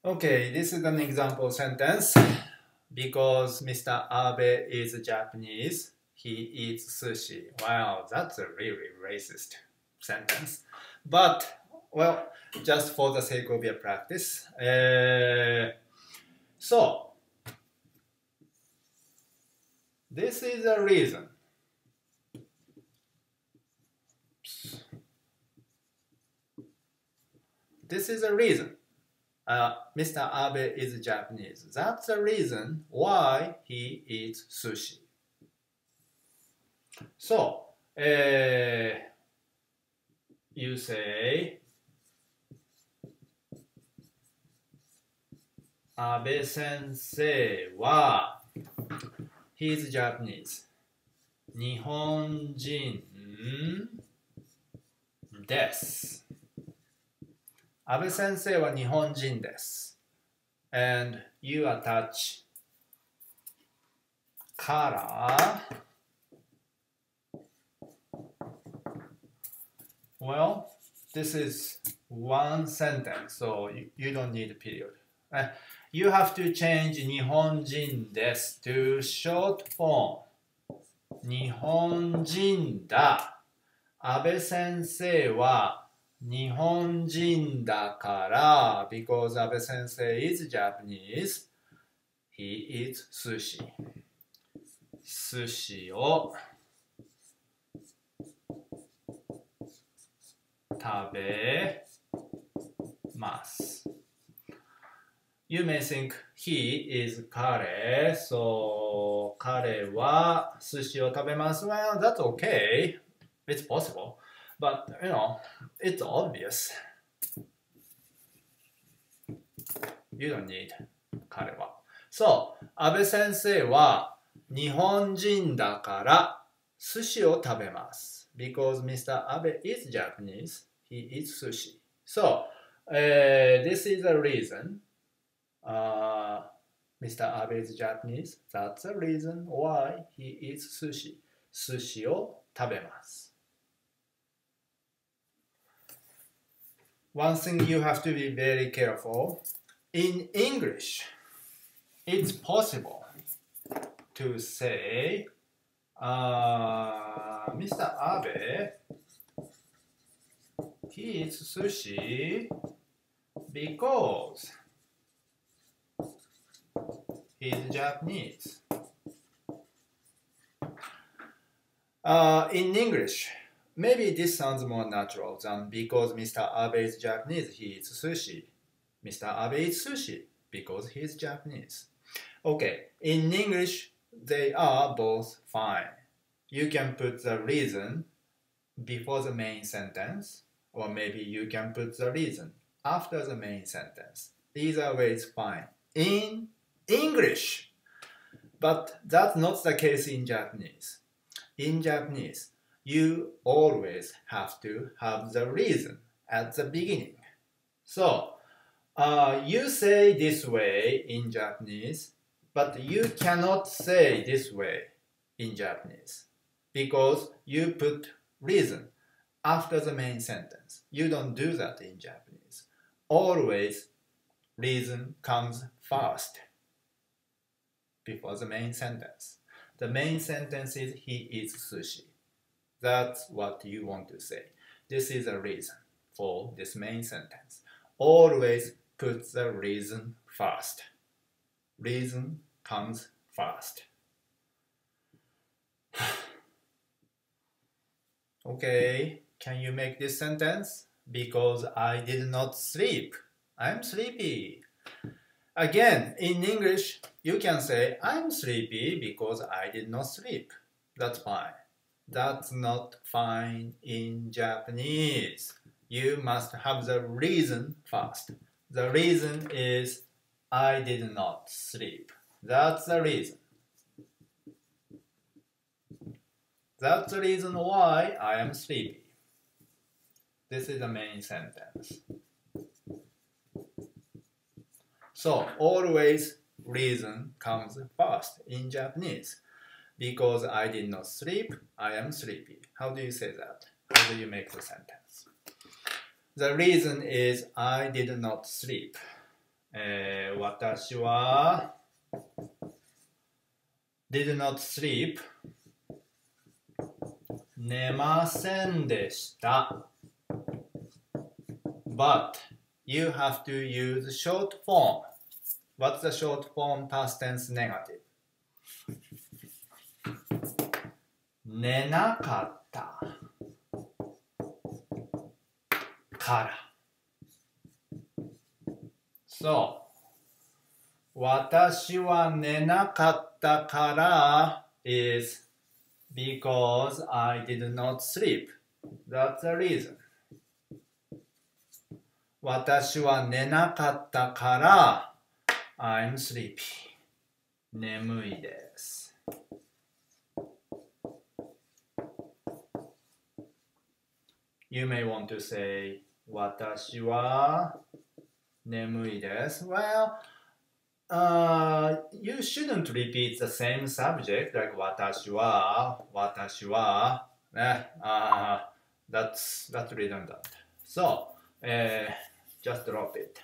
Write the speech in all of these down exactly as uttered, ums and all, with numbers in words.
Okay, this is an example sentence. Because Mister Abe is Japanese, he eats sushi. Wow, that's a really racist sentence. But, well, just for the sake of your practice. Uh, so, this is a reason. This is a reason. Uh, Mister Abe is Japanese. That's the reason why he eats sushi. So, uh, you say, Abe sensei wa, he's Japanese. 日本人です。安倍先生は日本人です。And you attach から Well, this is one sentence, so you, you don't need a period. Uh, you have to change 日本人です to short form. 日本人だ。安倍先生は日本人だから because 安倍先生 is Japanese, he eats sushi. 寿司を食べます。You may think he is 彼 so 彼は寿司を食べます。Well, that's okay. It's possible. But, you know, it's obvious. You don't need 彼は。So, 安倍先生は日本人だから寿司を食べます。Because Mister Abe is Japanese, he eats sushi. So, uh, this is the reason uh, Mister Abe is Japanese. That's the reason why he eats sushi. 寿司を食べます。One thing you have to be very careful. In English, it's possible to say, uh, Mister Abe, he eats sushi because he's Japanese. Uh, in English, maybe this sounds more natural than because Mister Abe is Japanese, he eats sushi. Mister Abe eats sushi because he is Japanese. Okay, in English, they are both fine. You can put the reason before the main sentence, or maybe you can put the reason after the main sentence. Either way is fine. In English, but that's not the case in Japanese. In Japanese, you always have to have the reason at the beginning. So, uh, you say this way in Japanese, but you cannot say this way in Japanese because you put reason after the main sentence. You don't do that in Japanese. Always, reason comes first before the main sentence. The main sentence is he eats sushi. That's what you want to say. This is a reason for this main sentence. Always put the reason first. Reason comes first. Okay, can you make this sentence? Because I did not sleep. I'm sleepy. Again, in English, you can say, I'm sleepy because I did not sleep. That's fine. That's not fine in Japanese. You must have the reason first. The reason is, I did not sleep. That's the reason. That's the reason why I am sleepy. This is the main sentence. So, always reason comes first in Japanese. Because I did not sleep, I am sleepy. How do you say that? How do you make the sentence? The reason is I did not sleep. えー、私は did not sleep 寝ませんでした。But you have to use short form. What's the short form past tense negative? 寝なかったから。そう。私は寝なかったから is because I did not sleep. That's the reason. 私は寝なかったから I'm sleepy. 眠いです。You may want to say 私は眠いです。Well, uh, you shouldn't repeat the same subject like 私は、私は、ね、uh, that's, that's redundant. So, uh, just drop it.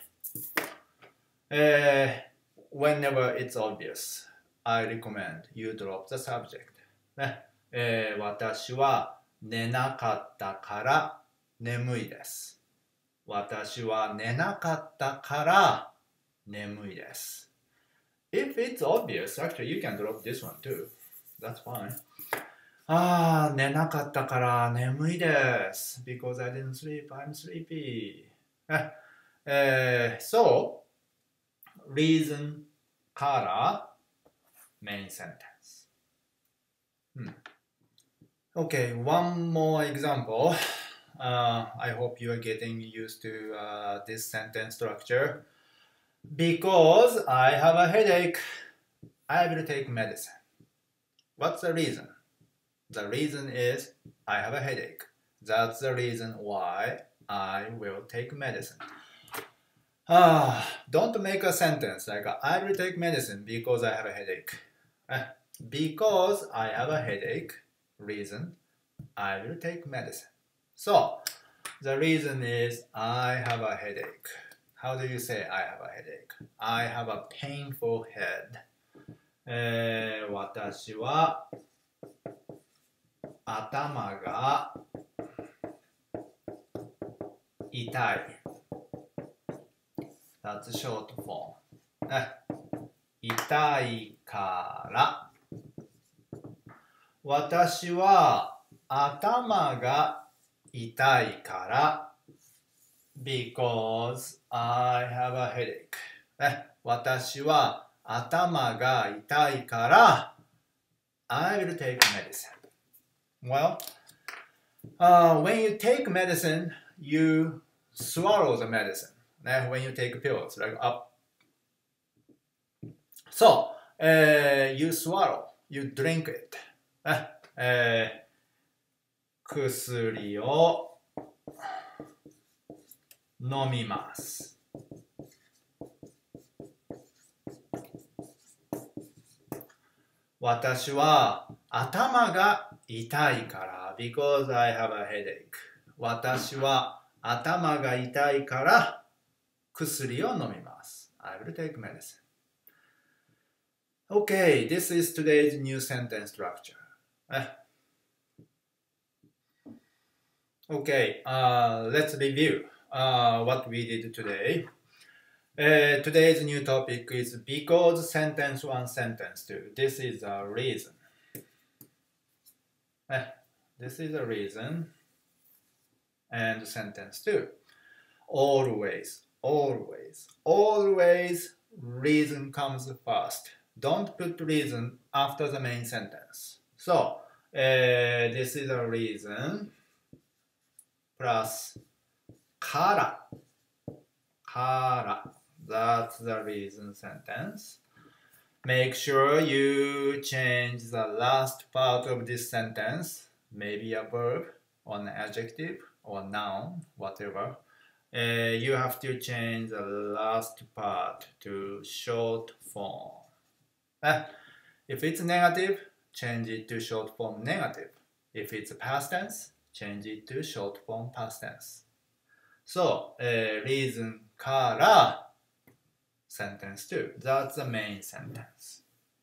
Uh, whenever it's obvious, I recommend you drop the subject. ね、えー、私は寝なかったから眠いです。私は寝なかったから眠いです。If it's obvious, actually you can drop this one too. That's fine. ああ、寝なかったから眠いです。Because I didn't sleep, I'm sleepy. えー、so, reason からmain sentence. Hmm. Okay, one more example. Uh, I hope you are getting used to uh, this sentence structure. Because I have a headache, I will take medicine. What's the reason? The reason is I have a headache. That's the reason why I will take medicine. Ah, don't make a sentence like I will take medicine because I have a headache. Because I have a headache, reason, I will take medicine. So, the reason is I have a headache. How do you say I have a headache? I have a painful head. えー、私は頭が痛い。That's short form. 痛いから。私は頭が痛いから。Because I have a headache. 私は頭が痛いから I will take medicine. Well, uh, when you take medicine, you swallow the medicine. When you take pills, like up. So, uh, you swallow, you drink it. えー、薬を飲みます。私は頭が痛いから because I have a headache. 私は頭が痛いから薬を飲みます。I will take medicine. Okay, this is today's new sentence structure. Okay, uh, let's review uh, what we did today. Uh, today's new topic is because sentence one, sentence two. This is a reason. Uh, this is a reason. And sentence two. Always, always, always reason comes first. Don't put reason after the main sentence. So, uh, this is a reason plus から。から。That's the reason sentence. Make sure you change the last part of this sentence, maybe a verb or an adjective or noun, whatever. Uh, you have to change the last part to short form. Uh, if it's negative, change it to short form negative. If it's past tense, change it to short form past tense. So, uh, reason から sentence too. That's the main sentence.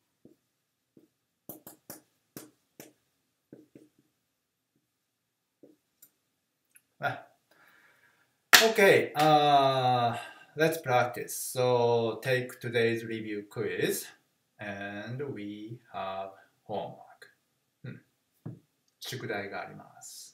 Ah. Okay, uh, let's practice. So take today's review quiz and we have homework. うん、宿題があります。